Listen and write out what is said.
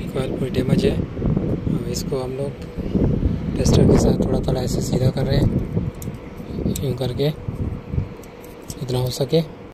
Coil पूरी damage है। अब इसको हम लोग टेस्टर के साथ थोड़ा ऐसे सीधा कर रहे हैं, यूँ करके जितना हो सके।